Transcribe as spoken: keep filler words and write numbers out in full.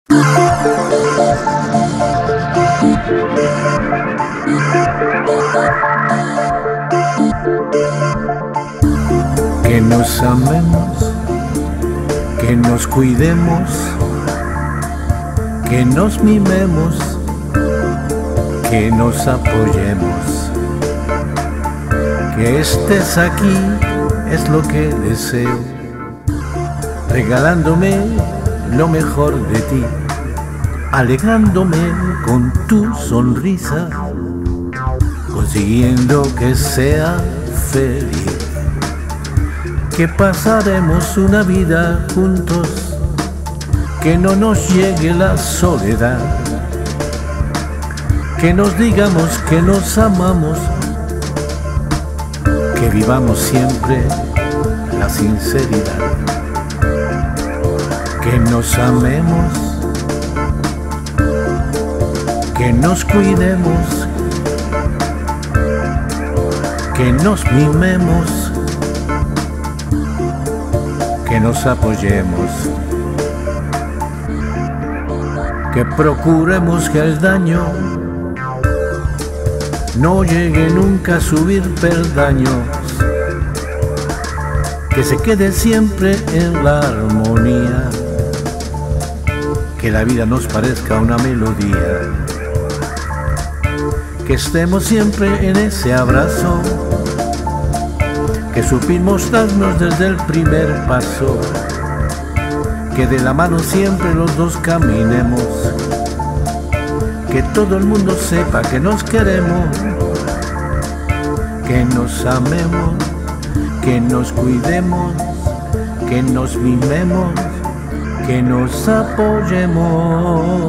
Que nos amemos, que nos cuidemos, que nos mimemos, que nos apoyemos. Que estés aquí es lo que deseo, regalándome lo mejor de ti, alegrándome con tu sonrisa, consiguiendo que sea feliz. Que pasaremos una vida juntos, que no nos llegue la soledad, que nos digamos que nos amamos, que vivamos siempre la sinceridad. Que nos amemos, que nos cuidemos, que nos mimemos, que nos apoyemos. Que procuremos que el daño no llegue nunca a subir peldaños, que se quede siempre en la armonía, que la vida nos parezca una melodía, que estemos siempre en ese abrazo, que supimos darnos desde el primer paso, que de la mano siempre los dos caminemos, que todo el mundo sepa que nos queremos, que nos amemos, que nos cuidemos, que nos mimemos, que nos apoyemos.